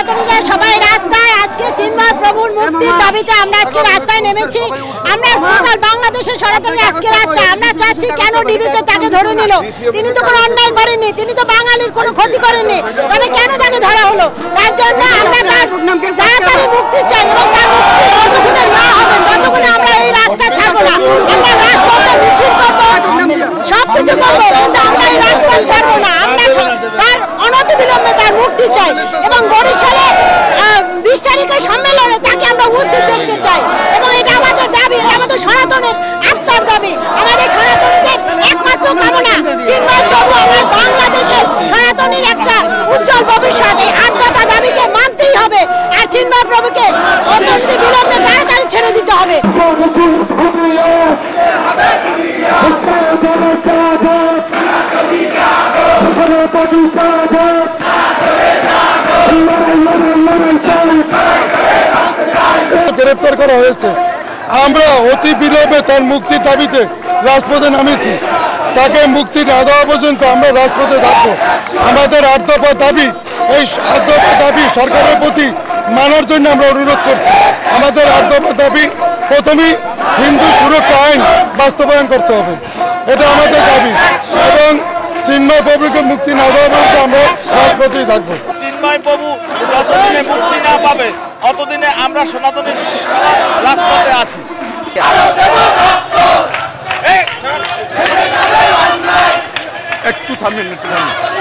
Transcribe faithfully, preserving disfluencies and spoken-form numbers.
সনাতনীরা সবাই রাস্তায় আজকে চিন্ময় প্রভুর মুক্তির দাবিতে আমরা আজকে রাস্তায় নেমেছি। আমরা টোটাল বাংলাদেশের সনাতনী আজকে রাস্তায়। আমরা চাচ্ছি কেন ডিবিতে তাকে ধরে নিল? তিনি তো কোনো অন্যায় করেননি, তিনি তো বাঙালির কোনো ক্ষতি করেননি, তবে কেন তাকে ধরা হলো? তার জন্য আমরা তাড়াতাড়ি মুক্তি চাই এবং তার মুক্তি যতক্ষণে না হবে ততক্ষণে আমরা এই রাস্তা ছাড়বো না। আমরা রাজপথে মিছিল করবো, সবকিছু করবো, কিন্তু আমরা এই রাজপথ ছাড়বো না। আমরা তার অনতিবিলম্বে তার মুক্তি চাই এবং বরিশালে বিশ তারিখের সম্মেলনে তাকে আমরা উপস্থিত দেখতে চাই এবং এটা আমাদের দাবি, এটা আমাদের সনাতনের আত্মার দাবি, আমাদের সনাতনীদের একমাত্র কামনা চিন্ময় প্রভু আমার বাংলাদেশের সনাতনীর একটা উজ্জ্বল ভবিষ্যৎ। এই আত্মাটা দাবিকে মানতেই হবে আর চিন্ময় প্রভুকে অত্যন্ত বিলম্বে তাড়াতাড়ি ছেড়ে দিতে হবে। গ্রেপ্তার করা হয়েছে, আমরা অতি বিলম্বে তার মুক্তির দাবিতে রাজপথে নামেছি। তাকে মুক্তি না দেওয়া পর্যন্ত আমরা রাজপথে থাকবো। আমাদের আট দফা দাবি, এই আট দফা দাবি সরকারের প্রতি মানার জন্য আমরা অনুরোধ করছি। আমাদের আট দফা দাবি, প্রথমেই হিন্দু সুরক্ষা আইন বাস্তবায়ন করতে হবে, এটা আমাদের দাবি, এবং চিন্ময় প্রভুকে মুক্তি না দেওয়া পর্যন্ত আমরা রাজপথেই থাকবো। চিন্ময় প্রভু যতদিনে মুক্তি না পাবে অতদিনে আমরা সনাতনী রাজপথে আছি। একটু থামেন, একটু থামেন।